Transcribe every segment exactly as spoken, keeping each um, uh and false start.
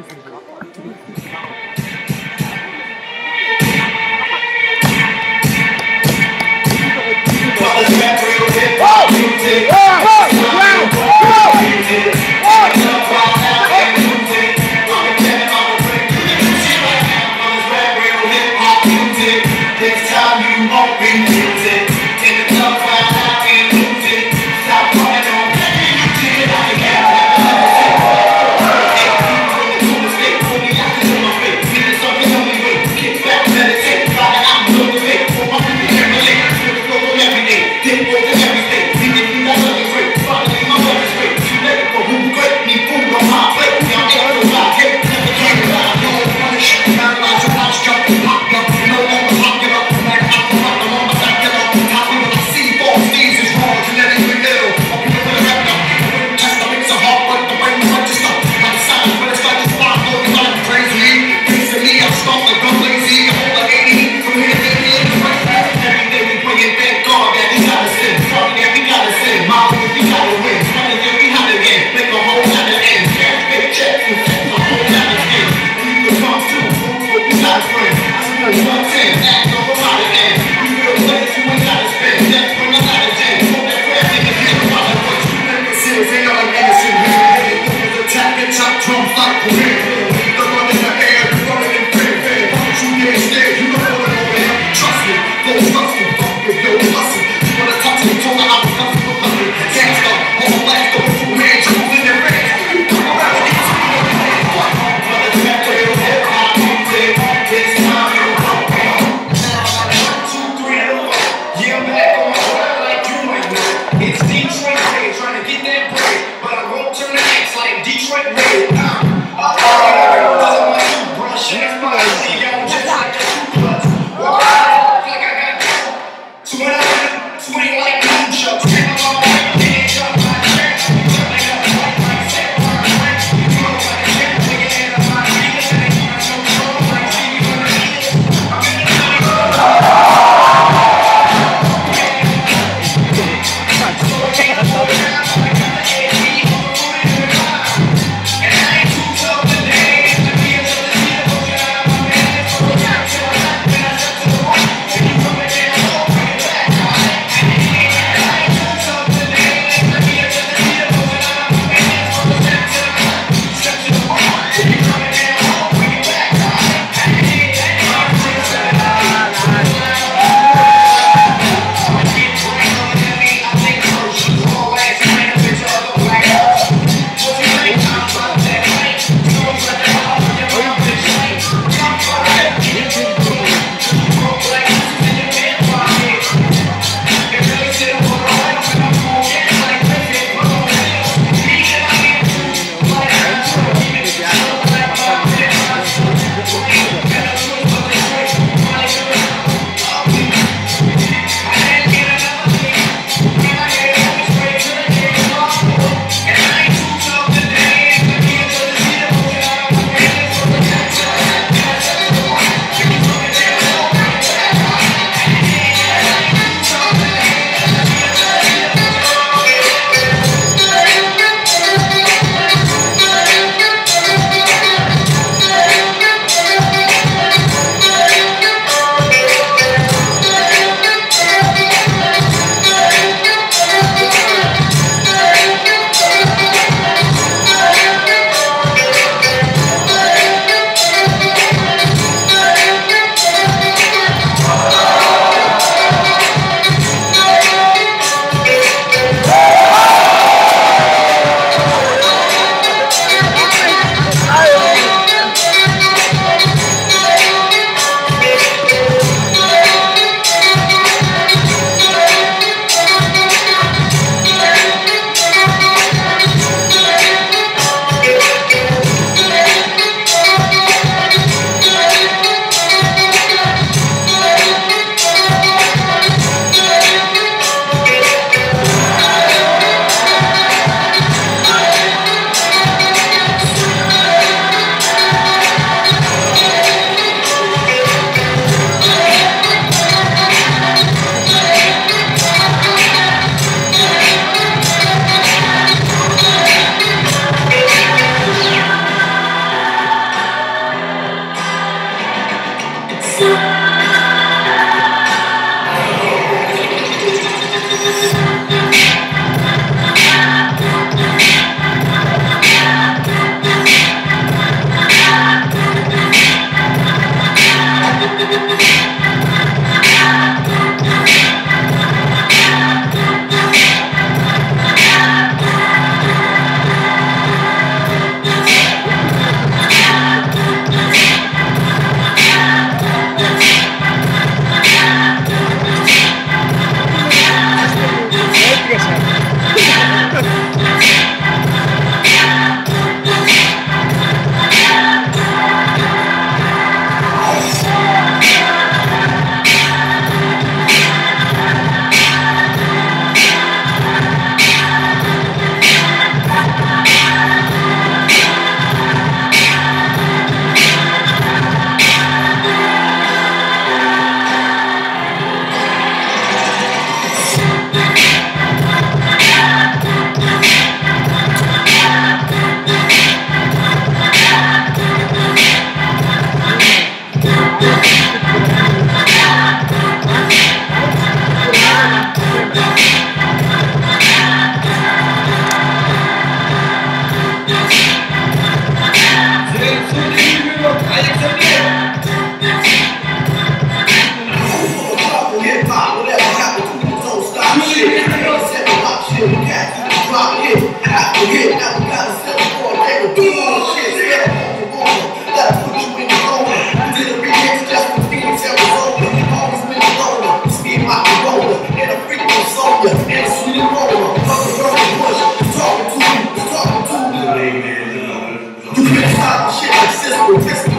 Check it out.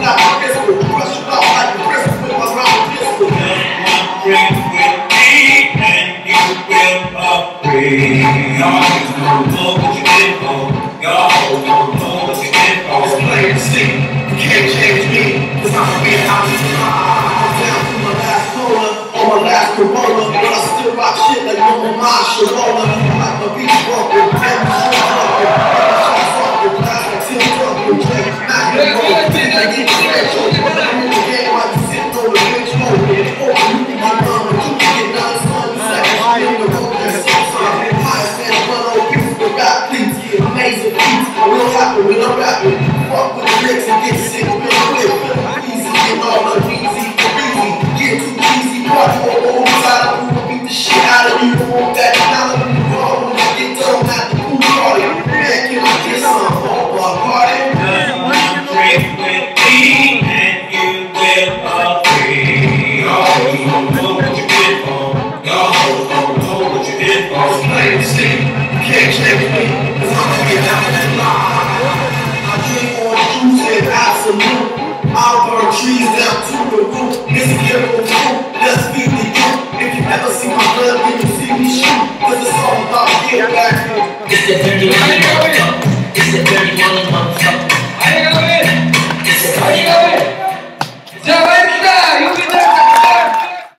like a pistol. Crush you out like a pistol with my round pistol. Drink with me and you will agree. Y'all just don't know what you did for. Y'all don't know what you did for. It's plain to see. You can't change me, cause I'm a man out of I'm down to my last corner, on my last Corona, but I still rock shit like Mama Ma Sharona. I'm like my beach walker, every shot walker, every shot walker, glass like Tim Duncan, Jake, Mac, and Roll, I get the cash on, but I'm in the game like you sitting on the bench mode. Oh, you can get done, but you can get done, son, you say, in the road, that's something. Highest than one old piece of rap, please, amazing beats, real happy when I'm rapping. Fuck with the licks and get sick real quick, easy, get all the easy, easy, get too easy, party on the whole side of the beat the shit out of you, want that dollar when you roll, when I get done at the pool party, man, can I get some for a party? Drink with me and you will agree. Y'all don't know what you did for. Y'all don't know what you did for. It's plain to see, you can't change me, cause I'm gonna get down that line. I drink orange juice and absolute. I'll burn trees down to the roof. It's a miracle fruit, let's feed the youth. If you ever see my blood, then you see me shoot. Cause it's all about getting back. It's the